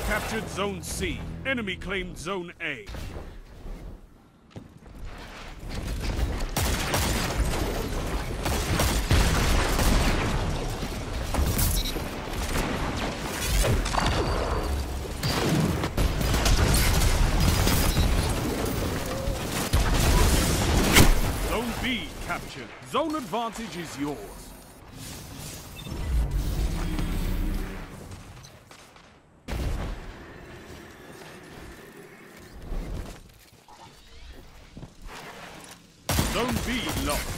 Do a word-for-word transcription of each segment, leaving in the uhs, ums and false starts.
captured Zone C. Enemy claimed Zone A. Zone B captured. Zone advantage is yours. Zone B lost.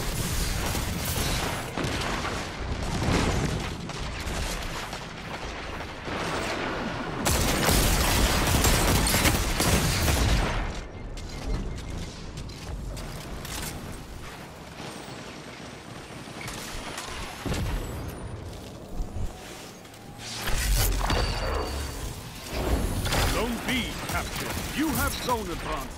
Zone B captured. You have zone advantage.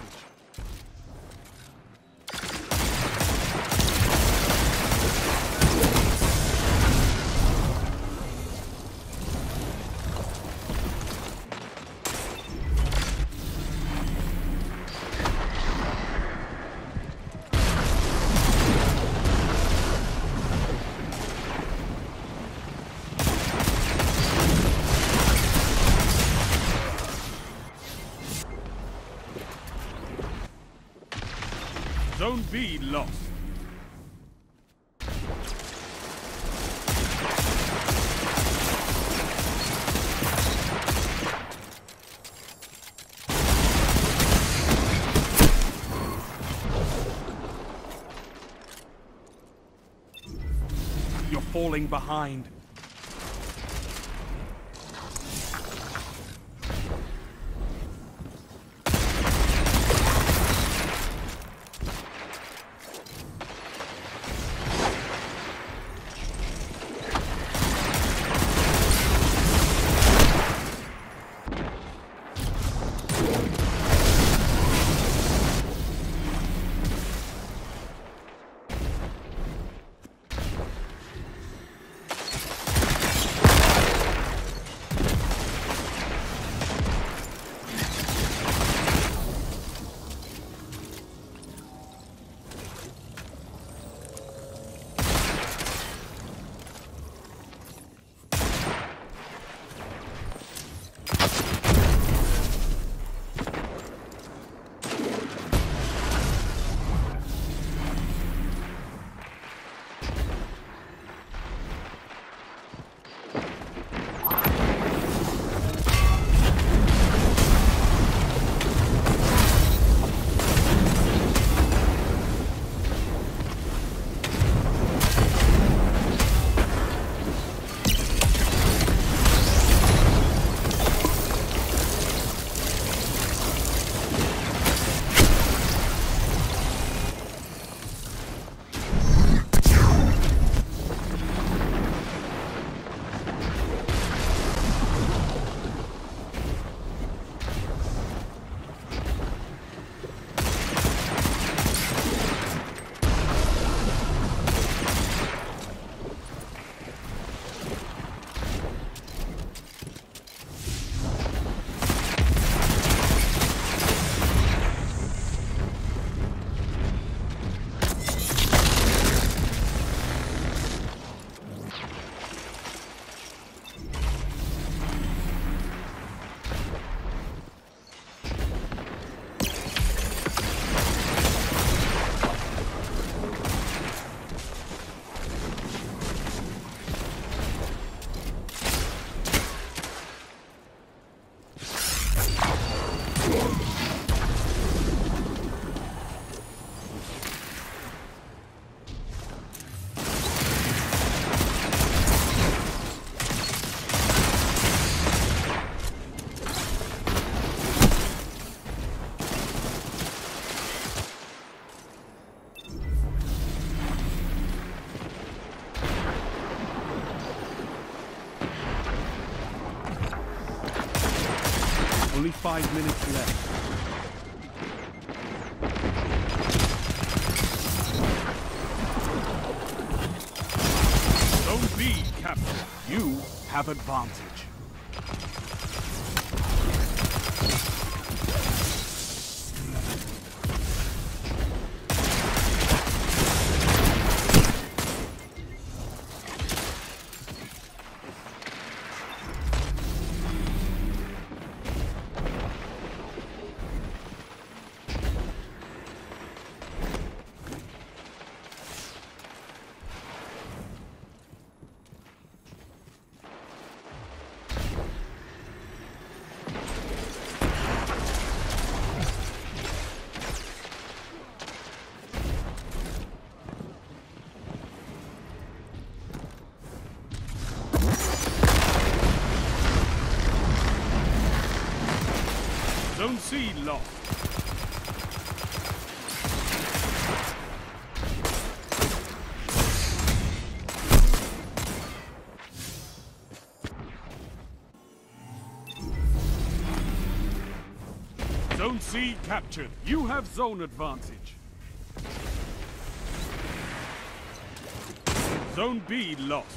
Zone B lost. You're falling behind. Only five minutes left. Zone B captured. You have advantage. Zone C lost. Zone C captured. You have zone advantage. Zone B lost.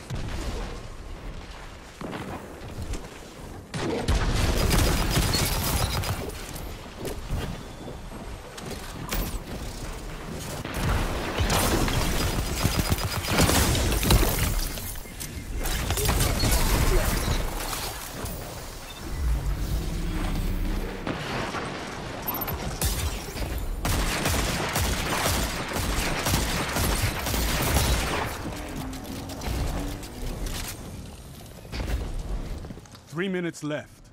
Three minutes left.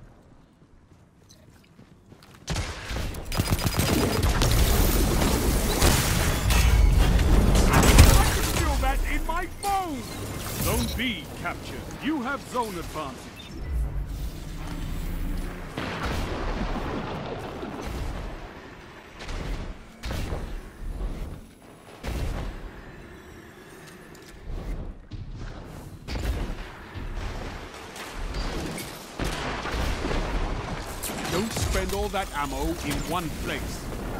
I can feel that in my bones! Zone B captured. You have zone advantage. Don't spend all that ammo in one place.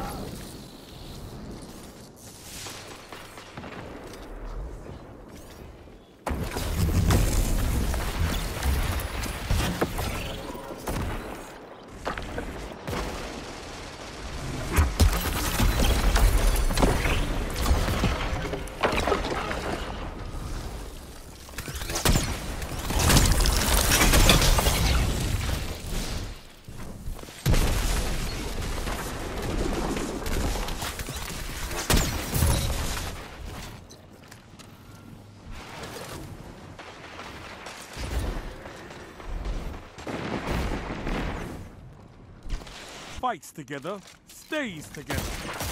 Fights together, stays together.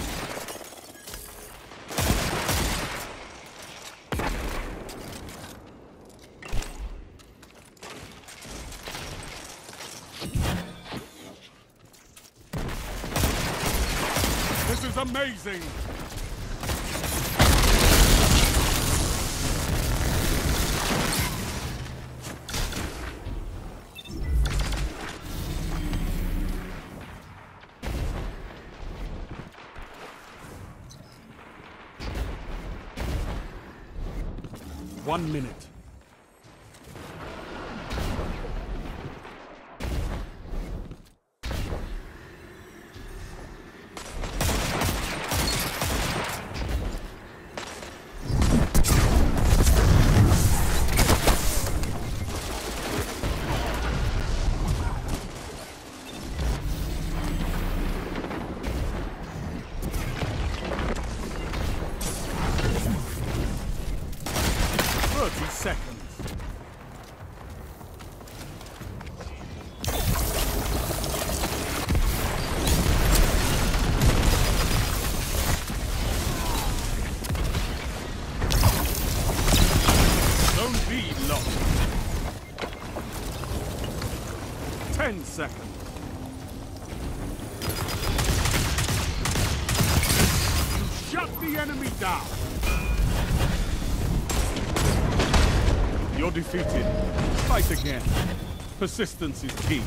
This is amazing! One minute. thirty seconds. Zone B lost. ten seconds. You shut the enemy down. You're defeated. Fight again. Persistence is key.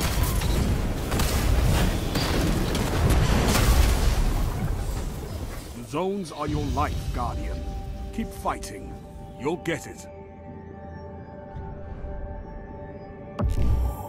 The zones are your life, Guardian. Keep fighting. You'll get it.